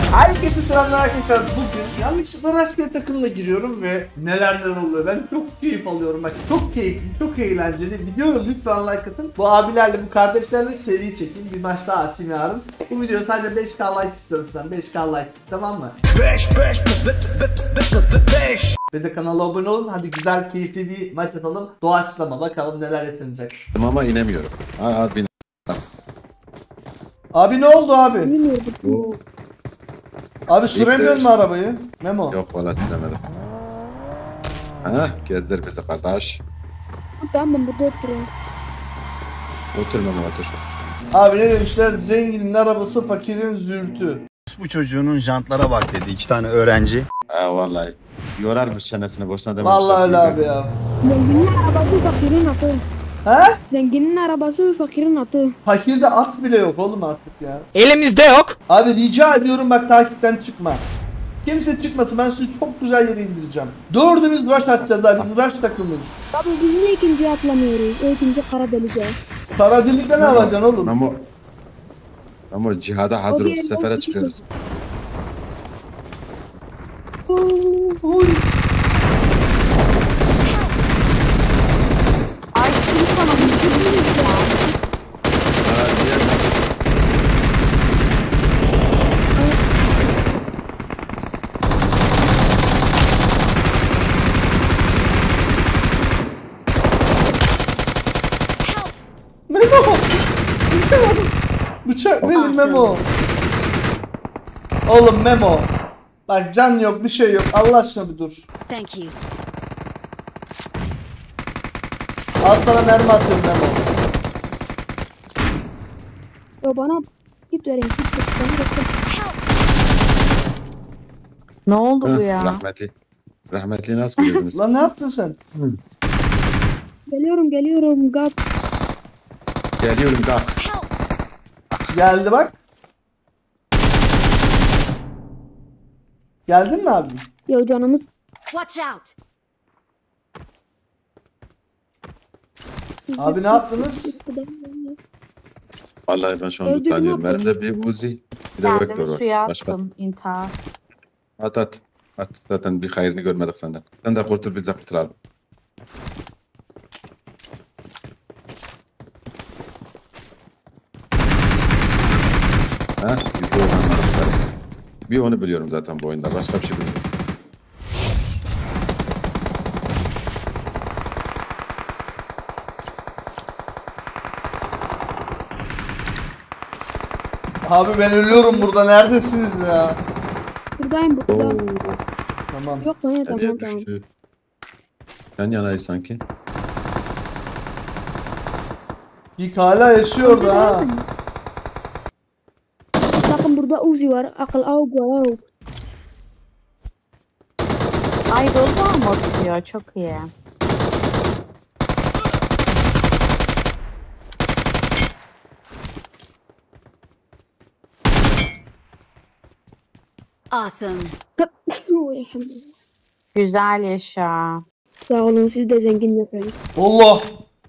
Herkese selamlar arkadaşlar. Bugün yanlışlıkla rastgele takımla giriyorum ve neler oluyor. Ben çok keyif alıyorum. Bak çok keyifli, çok eğlenceli. Videoya lütfen like atın. Bu abilerle, bu kardeşlerle seri çekeyim. Bir maç daha atayım yarın. Bu video sadece 5K like istiyorum sen. 5K like, tamam mı? 5 Ve de kanala abone olun. Hadi güzel, keyifli bir maç atalım. Doğaçlama, bakalım neler yaşanacak. Ama inemiyorum. Abi. Abi ne oldu abi? Bu Abi süremiyor mu arabayı? Memo. yok valla süremedim. Gezdir bizi kardeş. Tamam, burada oturuyorum. Otur Memo otur. Abi ne demişler? Zenginin arabası, fakirin zürtü. Bu çocuğunun jantlara bak dedi 2 tane öğrenci. Vallahi yorarmış çenesini boşuna dememişler. Vallahi öyle abi ya. Zenginin arabası, fakirin atı. He? Zenginin arabası, fakirin atı. Fakirde at bile yok oğlum artık ya. Elimizde yok. Abi rica ediyorum bak, takipten çıkma. Kimse çıkmasın, ben sizi çok güzel yere indireceğim. Dördümüz rush atacağız abi, biz rush takımıyız. Tabii biz niye ikinciye atlamıyoruz? O ikinci kara delice. Saradilik'te ne yapacaksın oğlum? Memo cihada hazır ol, sefere çıkıyoruz. Oy. Ay şimdi sana bir şey diyeyim ya. Memo! Bıçak verin Memo. Oğlum Memo. Bak can yok, bir şey yok. Allah aşkına bir dur. Thank you. Al sana mermi atıyorum Memo. Ya bana git vereyim, git vereyim. Ne oldu bu ya? Rahmetli nasıl bildiniz? Lan ne yaptın sen? Geliyorum gap. Geliyorum kalk. Geldi bak. Geldin mi abi? Ya canımız. Watch out. Abi ne yaptınız? Vallahi ben şu an Öldürdüm tutanıyorum. abi. Elimde bir Uzi, bir de vektör Kendimi var. suya Başka. attım intihar. At. Zaten bir hayırını görmedik senden. Sen de kurtul, biz de kurtulalım. Bizde olanlar. Bir onu biliyorum zaten bu oyunda. Başka bir şey bilmiyorum. Abi ben ölüyorum burada, neredesiniz ya? Buradayım burada. Tamam. Yok lan ya, Nereye tamam. düştü? Yan yanayız sanki. Geek hala yaşıyor da ha. Bakın burada Uzi var, akıl avuk var avuk. Ay dolu mu tutuyor? Çok iyi. Awesome. Oy, elhamdülillah. Güzel yaşa. Sağ olun, siz de zengin yaşayın. Allah.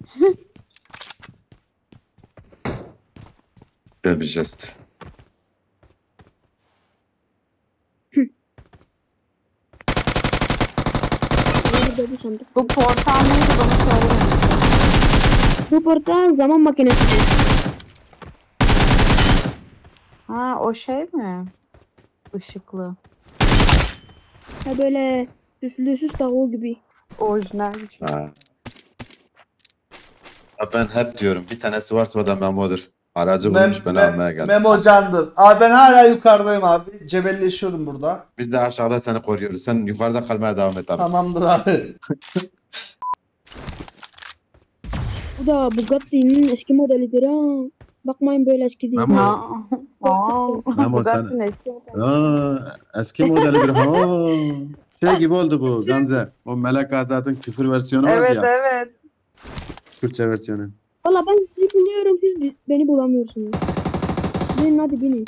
Güzel bir jest. Burada bir sandık. Bu portal neydi bana söyle. Bu portal zaman makinesi. Ha o şey mi? Işıklı. Ha böyle süslüsüz tavuğu gibi. Orijinal bir şey. Ha. Ya ben hep diyorum bir tanesi varsa o da Memo'dur. Aracı bulmuş beni almaya geldi. Memo candır. Abi ben hala yukarıdayım abi. Cebelleşiyorum burada. Biz de aşağıda seni koruyoruz. Sen yukarıda kalmaya devam et abi. Tamamdır abi. Bu da Bugatti'nin eski modelidir ha. Bakmayın böyle eski değil. Memo. Memo sen. Bugatti'nin eski modeli. Eski modeli bir şey gibi oldu bu Gamze. O Melek Azad'ın küfür versiyonu vardı Evet ya. evet. Kürtçe versiyonu. Valla ben sizi buluyorum, siz beni bulamıyorsunuz. Binin hadi binin.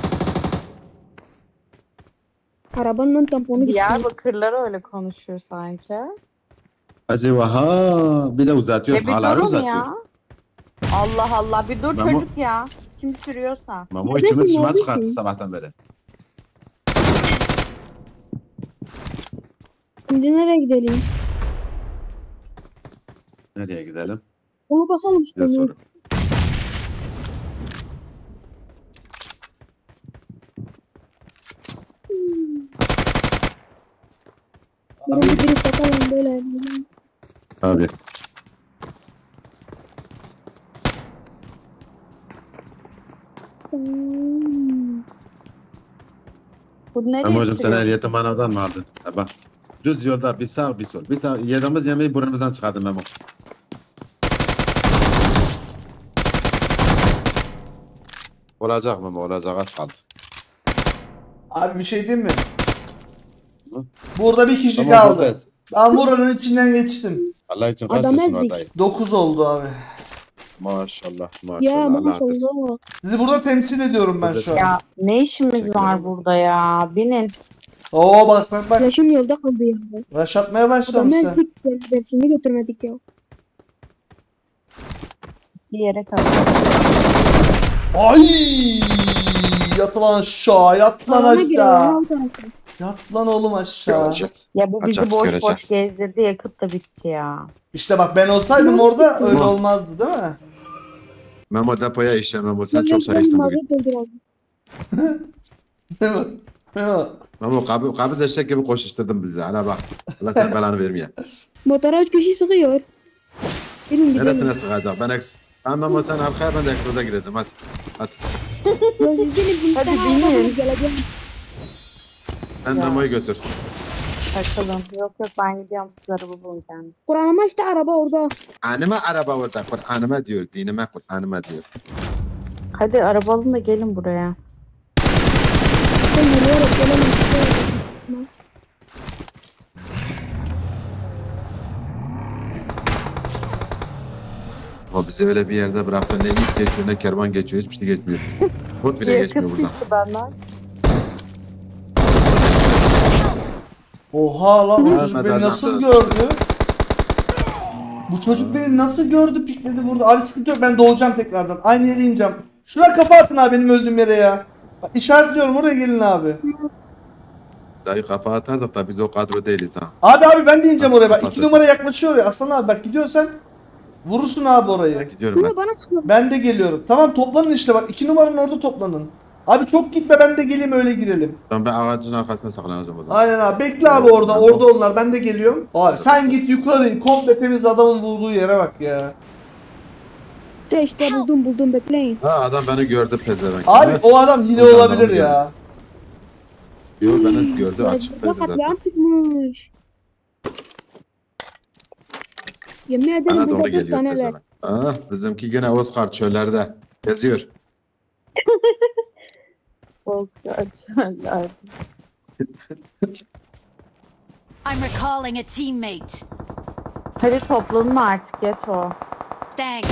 Arabanın tamponu gitti. Diyarbakırlar öyle konuşuyor sanki. Acaba bir de uzatıyor. Bir Hala durun uzatıyor. ya. Allah Allah bir dur Memo- çocuk ya. Kim sürüyorsa. Memo Neredesin, içimiz şıma neredesin? çıkarttı sabahtan beri. Şimdi nereye gidelim? Nereye gidelim? Onu basalım Bir sonra. soru. Birinci biri satalım böyle. Abi. Hmm. Bu nereye Ama hocam sen sürüyor? ehliyeti manavdan mı aldın? Ha, bak. Düz yolda bir sağ bir sol. Bir sağ yediğimiz yemeği burnumuzdan çıkardım Memo. Olacak Memo olacak az kaldı. Abi bir şey diyeyim mi? Hı? Burada bir kişi Tamam, kaldı. buradayız. Ben buranın içinden geçtim. Allah için kaç Adam yaşın ezdik. oradayım? 9 oldu abi. Maşallah maşallah. Ya Allah artırsın. maşallah. Sizi burada temsil ediyorum ben şu an. Ya ne işimiz var burada ya? Binin. Oo bak bak bak. Yaşım yolda kaldı ya. Rush atmaya Adam başlamışsın. ezdik. Dersini götürmedik ya. Bir yere kalın. Ay! Yat lan aşağı, yat lan Alana girelim. aşağı. Al tarafı. Yat lan oğlum aşağı. Göreceğiz. Ya bu bizi Açacağız, boş göreceğiz. boş gezdirdi, yakıt da bitti ya. İşte bak ben olsaydım orada öyle Tamam. olmazdı değil mi? Memo depoya işler Memo sen Ben çok sayıksın bugün. mazot dolduralım. Değil mi? Değil mi? Memo kabız eşek gibi koşuşturdun bizi. Hala bak. Allah sen belanı vermeye. Motora 3 kişi sıkıyor. Gelin gidelim. Neresine sıkacak? Ben Memo sen arkaya ben de ekstra gireceğim hadi. Hadi. Gelin bin Hadi tane binin. arabamız geleceğim. Sen Ya. Memo'yu götür. Takılın. Yok yok ben gidiyorum siz araba bulun kendim. Kur'an'ıma işte araba orada. Anime araba orada. Kur'an'ıma diyor. Dinime Kur'an'ıma diyor. Hadi araba alın da gelin buraya. Ben yürüyerek gelemem. O bizi öyle bir yerde bıraktı. Ne ilk geçiyor ne kervan geçiyor. Hiçbir şey geçmiyor. Bot bile geçmiyor Yakıt buradan. bitti benden. Oha lan bu çocuk Gelmeden beni nasıl nasıl- gördü? Bu çocuk beni nasıl gördü pikledi burada. Abi sıkıntı yok ben doğacağım tekrardan. Aynı yere ineceğim. Şuraya kafa atın abi benim öldüğüm yere ya. Bak, işaretliyorum oraya gelin abi. Dayı kafa atardık da biz o kadro değiliz ha. Abi ben de ineceğim oraya bak. 2 Patlatın. numara yaklaşıyor ya. Aslan abi bak gidiyorsan vurursun abi orayı. Gidiyorum ben. Bunu bana sıkıyor. Ben de geliyorum. Tamam toplanın işte bak. 2 numaranın orada toplanın. Abi çok gitme ben de geleyim öyle girelim. Ben ağacın arkasına saklanacağım o zaman. Aynen abi. Bekle abi orada. Orada onlar. Ben de geliyorum. Abi sen git yukarı in. Komple temiz adamın vurduğu yere bak ya. İşte buldum bekleyin. Ha adam beni gördü pezevenk. Abi Evet. o adam hile Oradan olabilir adamı ya. Yo beni gördü açık Bak pezevenk. katliam çıkmış. Yemin ederim Bana burada doğru 4 geliyor taneler. pezevenk. Ah bizimki gene Oscar çöllerde geziyor. Korkuyorlar. I'm recalling a teammate. Hadi toplanın artık Geto. Thanks.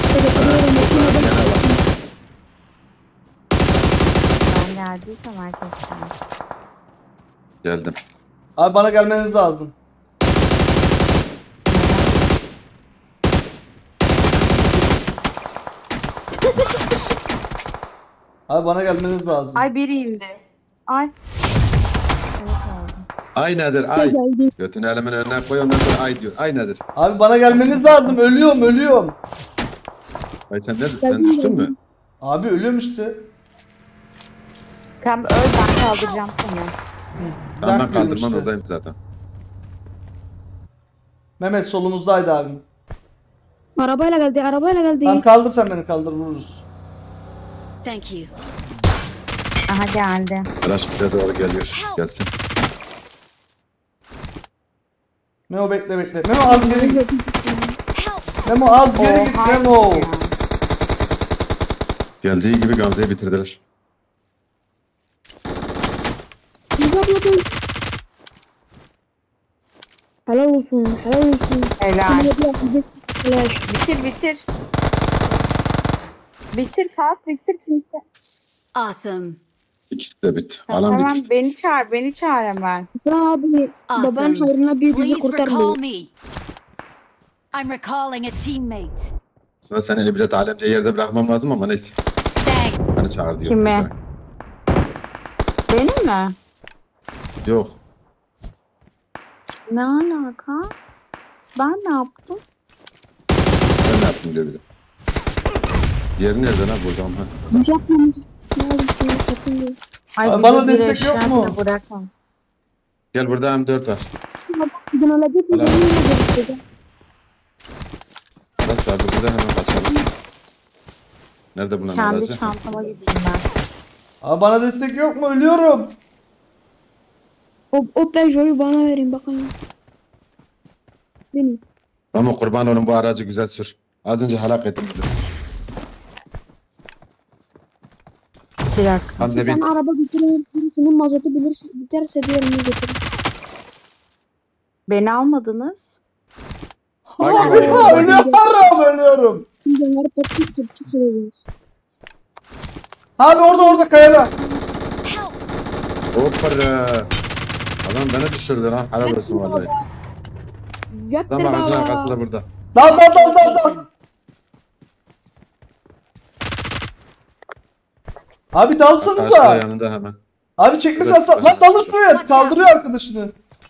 Ben geldiysem herkes geldi. Geldim. Abi bana gelmeniz lazım. Abi bana gelmeniz lazım. Ay biri indi. Ay. Evet oldu. Ay nedir ay? Geldi. Götünü elimin önüne koy ondan sonra ay diyor. Ay nedir? Abi bana gelmeniz lazım. Ölüyorum. Ay sen nedir? Sen düştün mü? Abi ölüyorum işte. Sen öl ben kaldıracağım seni. Ben Dakika kaldırmam işte. oradayım zaten. Mehmet solumuzdaydı abim. Arabayla geldi. Tamam kaldır sen beni kaldır vururuz. Thank you. Aha geldi. Flash bize doğru geliyor. Gelsin. Memo bekle. Memo az geri git. Help! Memo az geri git Oha Memo. ya. Geldiği gibi Gamze'yi bitirdiler. Helal olsun. Helal. Helal. Bitir. Bitir kalk bitir kimse. Awesome. İkisi de bit. Alan Hemen bit. beni çağır hemen. Sen abi baban Awesome. hayrına bir bizi Please recall kurtarmıyor. me. I'm recalling a teammate. Aslında seni ibret alemce yerde bırakmam lazım ama neyse. Thanks. Beni çağır diyor. Kimi? Benim mi? Yok. Ne alaka? Ben ne yaptım? Ben ne yaptım diyor bir de. Diğeri nerede lan buradan? Ha. Biz yapmamız lazım. Şöyle katılıyor. Abi bana bizi bir destek yok eşya mu? bile Bırakmam. Gel burada M4 var. Gidin alacaksın. Helal. Benimle görüşeceğim. Araç var burada hemen kaçalım. Nerede bunun Kendi aracı? çantama gideyim ben. Abi bana destek yok mu? Ölüyorum. O Peugeot'u bana verin bakayım. Benim. Ama kurban olun bu aracı güzel sür. Az önce helak ettim bizi. Bir dakika. Hamza Bir tane bin. araba götürüyorum. Birisinin mazotu biterse diğerini götürün. Beni almadınız. Bak, Abi bak, bak. ölüyorum, ölüyorum. Şimdi onları topçu süreceğiz. Abi orada kayada. Help! Hoppa. Adam beni düşürdü lan. Helal olsun vallahi. Götür Tamam ağacın baba. arkasında burada. Dal. Abi dalsana Karşıda da. yanında hemen. Abi çekmesen Evet, lan dalır şuraya. Kaldırıyor arkadaşını.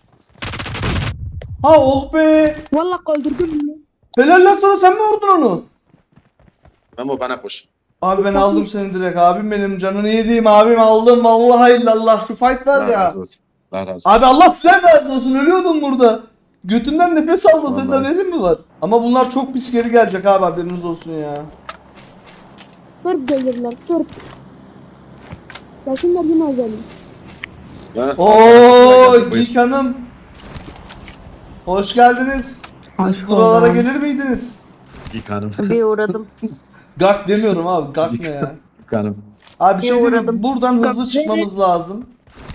Ha oh be. Valla öldürdüm bunu. Helal lan sana, sen mi vurdun onu? Memo bana koş. Abi ben aldım seni direkt, abim benim, canını yediğim abim, aldım vallahi illallah, şu fight var Allah ya. razı olsun. Allah razı olsun. Abi Allah size razı olsun, ölüyordum burada. Götümden nefes almadığın Vallahi. haberin mi var? Ama bunlar çok pis geri gelecek abi, haberiniz olsun ya. Turp gelirler turp. Gelsinler yine alalım. Ya, Ooo buyur. Geek Hanım. Hoş geldiniz. Hoş Siz buralara buldum. gelir miydiniz? Geek hanım. Bir uğradım. Gak demiyorum abi, gak ne ya? Geek hanım. Abi bir şey diyeyim mi? uğradım. Buradan hızlı Gak çıkmamız lazım.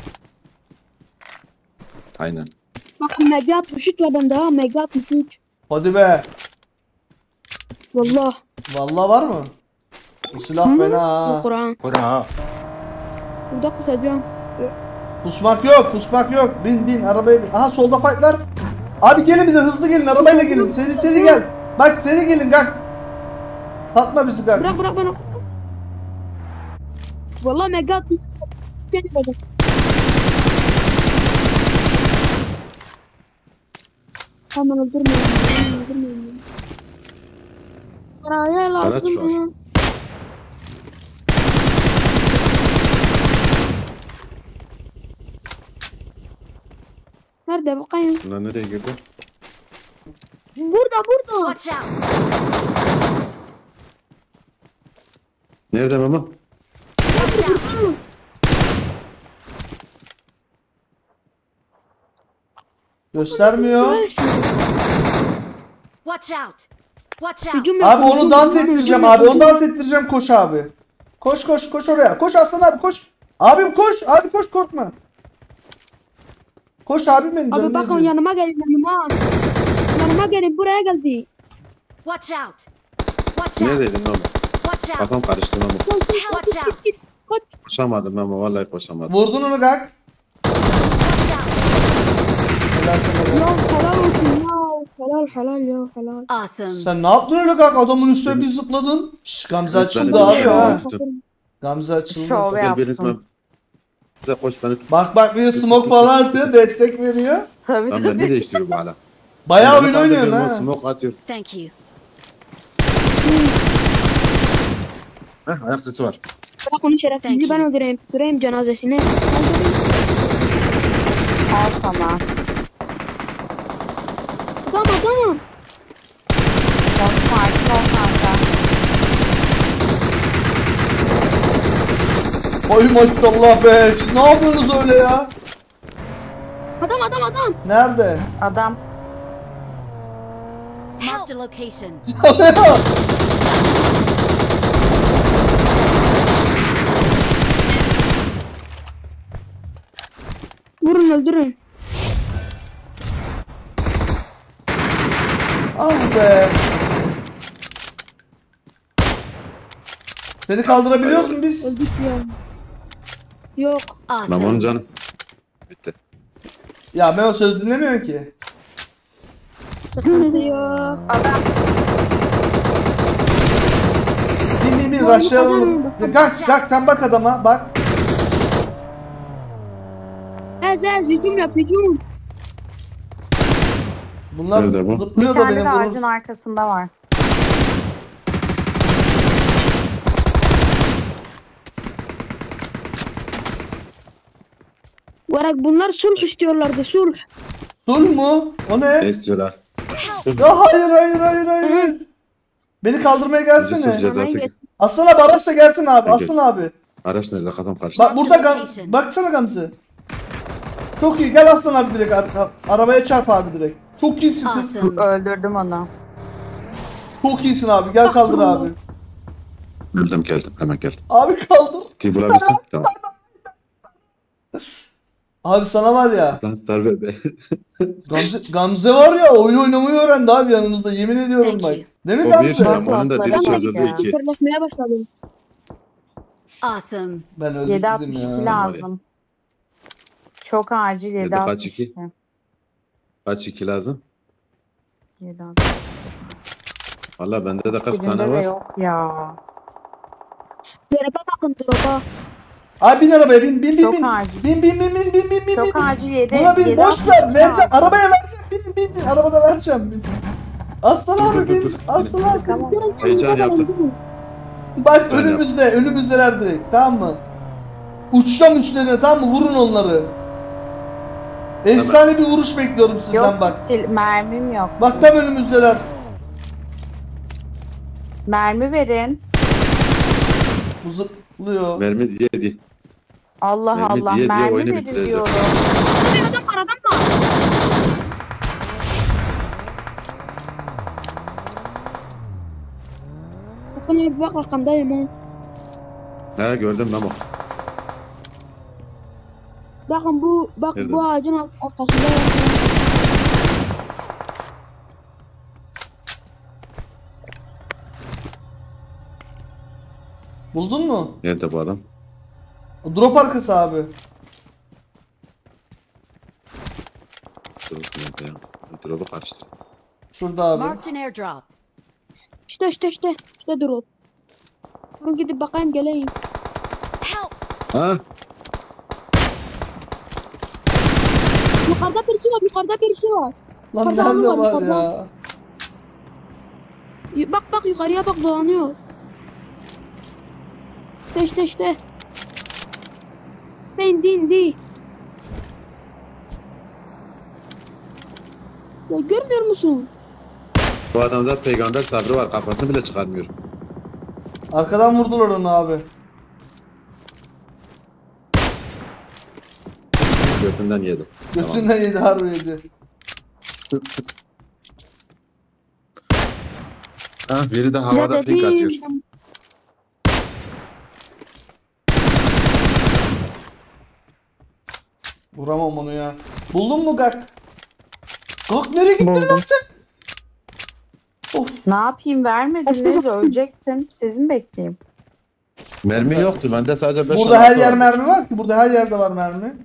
Aynen. Bak Mega 63 var bende ha, Mega 63. Hadi be. Valla. Vallahi var mı? Bu silah fena ha. Kur'an. Burada kusacağım. Pusmak yok. Bin arabaya bin. Aha solda fight var. Abi gelin bize, hızlı gelin, arabayla gelin. Seri gel. Bak seri gelin, gak. Tatma bizi gak. Bırak bana. Valla Mega 63. Seni bacak. Aman öldürmeyin. Paraya lazım Araç var. bana. Nerede bakayım? Bunlar nereye girdi? Burada. Watch out! Nerede Memo? Watch out! Göstermiyor. Watch out! Watch out! Hücum Abi yapın, onu dans hücum ettireceğim yapın. abi. Onu dans ettireceğim, koş abi. Koş oraya. Koş Aslan abi, koş. Abim koş. Abi koş, korkma. Koş abim benim, Abi canım bakın benim. yanıma gelin yanıma. Yanıma gelin, buraya geldi. Watch out! Watch out! Neredeydin Memo? Watch out! Kafam karıştı Memo. Watch out! Kaç. Koşamadım Memo. Vallahi koşamadım. Vurdun onu gak. Watch out! Helal sana. Ya helal olsun ya. Helal ya helal. Awesome! Sen ne yaptın öyle gak? Adamın üstüne bir zıpladın. Şşş, Gamze Evet, açıldı ben de abi bir şey ha. olmuştu. Gamze açıldı. Şov Gel biriniz yaptım. Memo. Size koş beni. Bak bir smoke falan atıyor, destek veriyor. Tabii Lan ben ne değiştiriyor bu hala? Bayağı Beni oyun oynuyorsun kaldırıyor, ha. Smoke atıyor. Thank you. Heh, ayak sesi var. Bırak onu şerefsizi, Thank ben you. öldüreyim cenazesini. Al sana. Adam. Çok sakin ol kanka. Oy maşallah be. Siz ne yapıyorsunuz öyle ya? Adam. Nerede? Adam. Marked a location. Vurun öldürün. Ah be. Seni kaldırabiliyoruz mu biz? Öldük ya. Yok. Memo'nun Awesome! canı. Bitti. Ya ben o söz dinlemiyorum ki. Sıkıntı yok. Adam. Bir rushlayalım. Gak sen bak adama, bak. Ez hücum yap hücum. Bunlar Nerede bu? Bir zıplıyor da tane beni de vurur. ağacın arkasında var. Varak bunlar sulh istiyorlardı sulh. Dur mu? O Ne ne? istiyorlar? Ya hayır. Beni kaldırmaya gelsene. Bizi sul cezası. Aslan abi araçla gelsin abi. Peki. Aslan abi. Araç nerede? Kafam karıştı. Bak burada baksana Gamze. Çok iyi. Gel Aslan abi direkt arabaya çarp abi direkt. Çok iyisin kız. Awesome. Öldürdüm onu. Çok iyisin abi. Gel kaldır abi. Geldim. Hemen geldim. Abi kaldır. Tİ bulabilirsin. Tamam. Abi sana var ya. Lan darbe be. Gamze var ya oyun oynamayı öğrendi abi yanımızda. Yemin ediyorum Thank bak. you. Değil mi O bir Gamze? şey. Onun da dili Ben çözüldü ya. 2. Süperleşmeye başladım. Awesome. Ben 7.62 öldüm ya. lazım. Çok acil Yedi kaç 7.62. iki? Kaç 2 lazım? 7.62. Valla bende de 40 Birinde tane de var. yok ya. Drop'a bakın drop'a. Abi bin arabaya bin. Çok acil. Bin. Çok acil 7. Buna bin boş ver. Vereceğim. Arabaya vereceğim. Bin. Arabada vereceğim. Bin. Aslan abi bin. Aslan abi. Tamam. Heyecan yaptım. Bak Ben önümüzdeler direkt tamam mı? Uçtan üstlerine tamam mı? Vurun onları. Efsane bir vuruş bekliyorum sizden Yok bak. mermim yok. Bak tam önümüzdeler. Mermi verin. Bu zıplıyor. Mermi yedi. Allah Mermi Allah. diye Mermi oyunu verin bitireceğiz. diyorum. Adam var. Aslan abi bak arkamdayım ha. He gördüm ben bak. Bakın bak Nerede? bu ağacın arkasında. Buldun mu? Nerede bu adam? Drop arkası abi. Drop nerede ya? Drop'u karıştır. Şurada abi. Marked an airdrop. İşte drop. Durun gidip bakayım geleyim. Help! Ha? Yukarıda birisi var. Lan Yukarıda nerede var, var yukarıda. ya? Bak yukarıya bak dolanıyor. İşte. İndi. Ya görmüyor musun? Bu adamda peygamber sabrı var. Kafasını bile çıkarmıyor. Arkadan vurdular onu abi. Götünden yedi. Tamam. Götünden yedi harbi yedi. Ha, biri de Ya havada pink atıyor. dedim. Vuramam onu ya. Buldun mu Gak? Gak nereye gittin Buldum. lan sen? Of. Ne yapayım vermediniz ölecektim. Siz mi bekleyeyim? Mermi yoktu. Bende sadece 5 Burada her yer mermi var ki. Burada her yerde var mermi.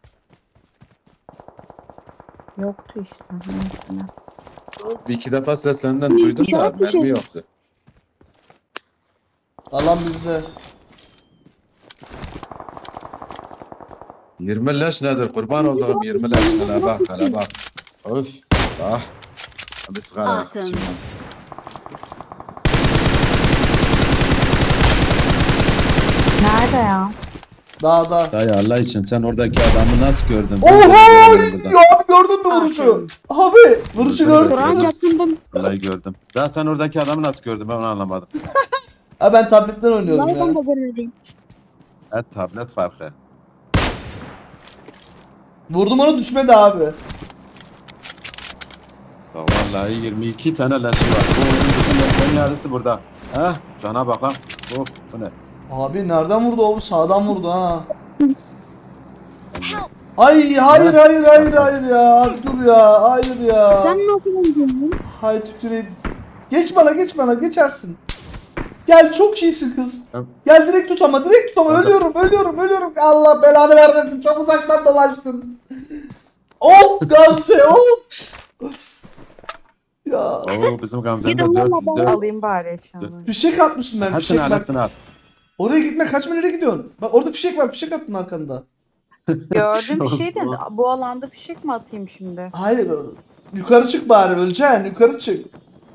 Yoktu işte. Neyse. Bir iki defa seslerinden duydum da İşaret bir şey. mermi yoktu. Alan bizde. 20 leş nedir? Kurban olduğum 20 leş. Hele bak. Of. Ah. Bir sigara. Awesome. içeyim Nerede ya? Dağda. ben. Dayı Allah için sen oradaki adamı nasıl gördün? Oho! Ben Ya abi gördün mü vuruşu? Abi vuruşu gördün Kur'an mü? çarpsın ben. Vallahi gördüm. Ya sen oradaki adamı nasıl gördün? Ben onu anlamadım. Ha ben tabletten oynuyorum Vallahi ben ya. de görmedim. Evet tablet farkı. Vurdum onu düşmedi abi. Ya vallahi 22 tane leşi var. Bu oyunun bütün leşlerin yarısı burada. Heh cana bak lan. Hop bu ne? Abi nereden vurdu o? Sağdan vurdu ha. Help! Ay hayır ya. Abi dur ya. Hayır ya. Sen nasıl öldün? Hay tüküreyim. Geç bana geçersin. Gel çok iyisin kız. Tamam. Gel direkt tut ama Tamam. ölüyorum. Allah belanı vermesin çok uzaktan dolaştın. Of Gamze of. Ya Oo bizim Gamze'nin de Gidin 4 valla 4 Alayım bari eşyaları. fişek atmıştım ben Hepsini fişek al bak. hepsini al. Oraya gitme kaçma nereye gidiyorsun? Bak orada fişek var fişek attım arkanda. Gördüm bir şey de bu alanda fişek mi atayım şimdi? Hayır Yukarı çık bari, öleceksin. Yukarı çık.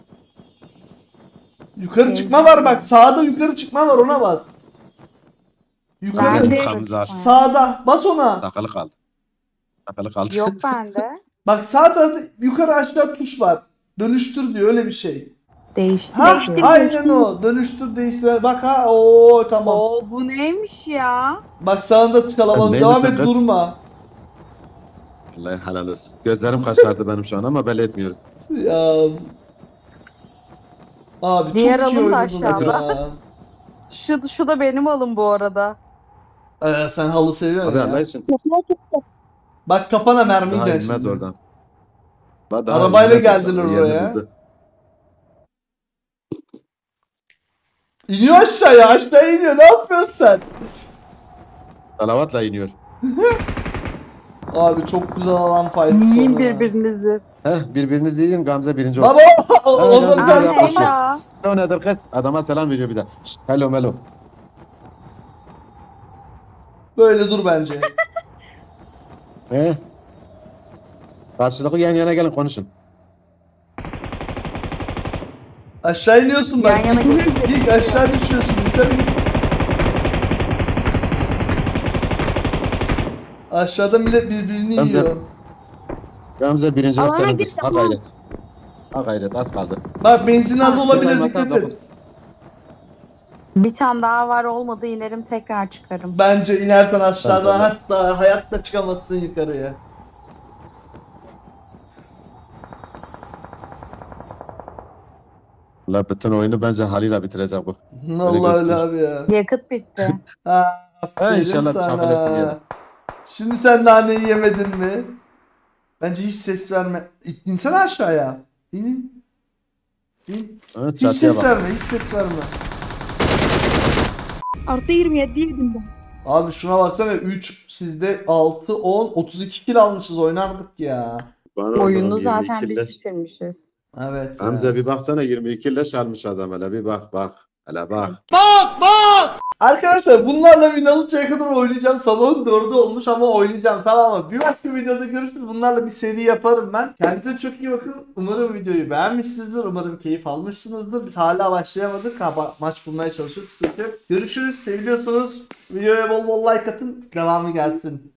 Yukarı çıkma var bak. Sağda yukarı çıkma var, ona bas. Yukarı. Nerede? Hamza Sağda. Bas ona. takılı kaldı. Takılı kaldı. Yok bende. Bak sağ tarafta yukarı aşağı tuş var. Dönüştür diyor, öyle bir şey. Değişti. Ha Değiştir, aynen değiştir. o. Dönüştür değiştir. Bak ha o tamam. Oo bu neymiş ya? Bak sağında kalabalık. Neydi Devam sen et, kız? durma. Vallahi helal olsun. Gözlerim kaşardı benim şu an ama belli etmiyorum. Ya. Abi Diğer çok iyi alın da oynadın aşağıda. ya. Şu da benim alım bu arada. Sen halı seviyorsun Abi ya. Allah için Yapma tuttu. Bak kafana mermi daha yiyeceksin inmez şimdi. oradan. Daha Arabayla inmez geldiler oradan. O yerini oraya. buldu. İniyor aşağıya. Aşağıya iniyor. Ne yapıyorsun sen? Salavatla iniyor. Abi çok güzel alan fight'ı Yiyin sonra. birbirinizi. Birbirinizi yiyin, Gamze birinci olsun. Baba orada bir Aa, tane yapma. Hello. O nedir kız? Adama selam veriyor bir de. Şşt, hello melo. böyle dur bence. He? Karşılıklı yan yana gelin konuşun. Aşağı iniyorsun bak. Yan yana Git aşağı düşüyorsun. Yukarı git. Aşağıda millet birbirini Ben de- yiyor. Gamze birinci Alana senindir. gir, Ha tamam. gayret. Ha gayret az kaldı. Bak benzin az Ha, olabilir, sen dikkat olmasan et. Bir tane daha var, olmadı inerim tekrar çıkarım. Bence inersen aşağıdan Bence de. hatta hayatta çıkamazsın yukarıya. La bütün oyunu bence haliyle bitirecek bu. Vallahi öyle gözüküyor. abi ya. Yakıt bitti. Ha, aferin inşallah çabuk etsin sana. yani. Şimdi sen naneyi yemedin mi? Bence hiç ses verme. İnsene aşağıya. İn. İn. Evet, Hiç çatıya ses bak. verme, hiç ses verme. Artı 27 yedim ben. Abi şuna baksana, 3 sizde 6 10 32 kill almışız, oynardık ya. Bana Oyunu oğlum, zaten 22 biz leş. bitirmişiz. Evet. ya. Hamza bir baksana 22 leş almış adam hele bir bak. Hele bak. Arkadaşlar bunlarla win alıncaya kadar oynayacağım. Sabahın 4'ü olmuş ama oynayacağım, tamam mı? Bir başka videoda görüşürüz. Bunlarla bir seri yaparım ben. Kendinize çok iyi bakın. Umarım videoyu beğenmişsinizdir. Umarım keyif almışsınızdır. Biz hala başlayamadık. Maç bulmaya çalışıyoruz. Sıkıntı yok. Görüşürüz. Seviyorsunuz. Videoya bol bol like atın. Devamı gelsin.